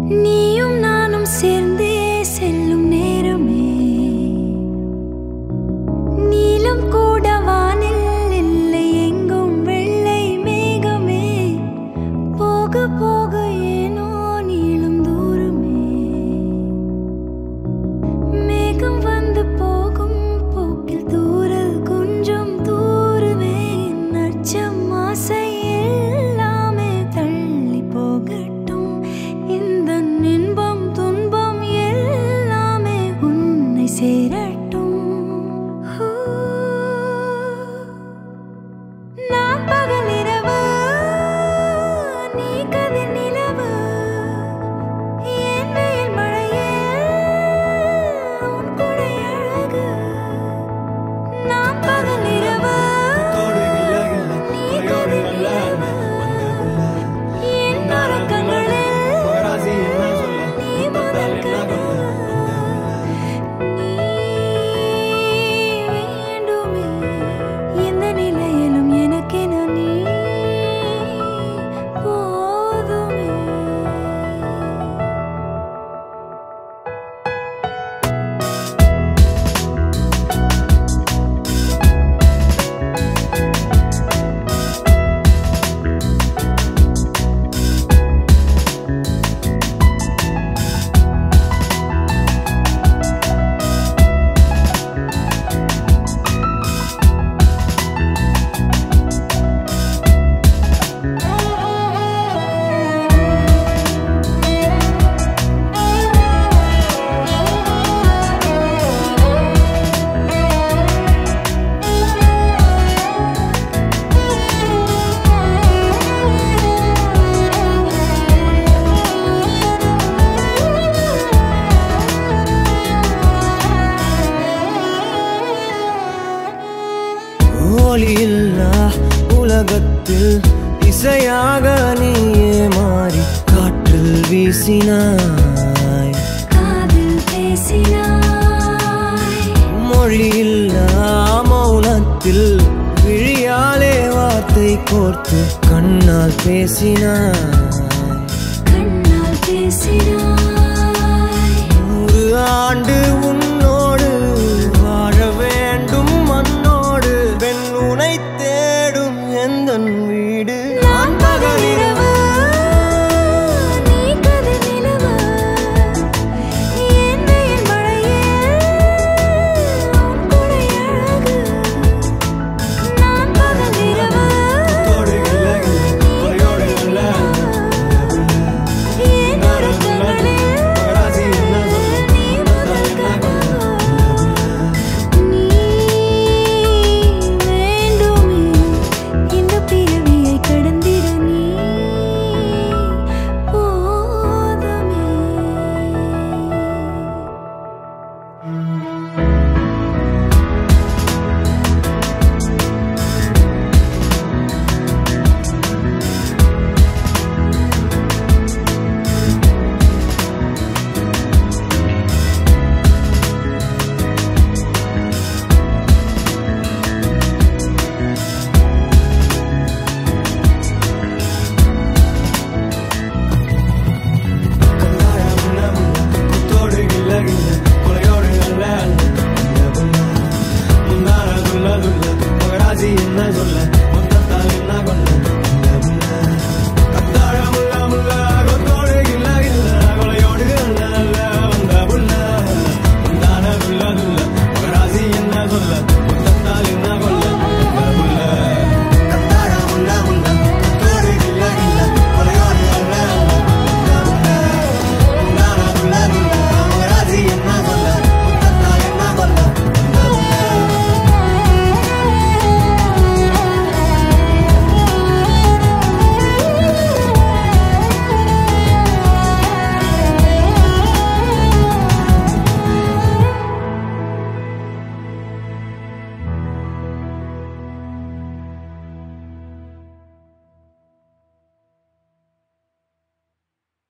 நீயும் நானும் சேர்ந்தே செல்லும் நேரமே நீலம் கூட வானில் இல்லை எங்கும் வெள்ளை மேகமே போக போக ஏனோ நீளும் தூரமே மேகம் வந்து போகும் போக்கில் தூரல் கொஞ்சம் தூரமே நச்சம் ஆசை எல்லாமே தள்ளி போகட்டும் இந்த இன்பம் துன்பம் எல்லாமே உன்னை சேரட்டும் நான் பகல் இரவு நீ கதிர் நிலவு என் வெயில் மழையே உன் கொடை அழகு நான் பகல் இரவு நீ கதிர் நிலவு என் உறக்கங்களில் நீ முதல் கனவு நீ வேண்டுமே எந்த நிலையிலும் எனக்கென நீ போதுமே ஒளியில்லா உலகத்தில் இசையாக நீயே மாறி காற்றில் வீசினாய் காதில் பேசினாய் மொழியில்லா மௌனத்தில் விழியாலே வார்த்தை கோர்த்து கண்ணால் பேசினாய் கண்ணால் பேசினாய் 100 ஆண்டு உன்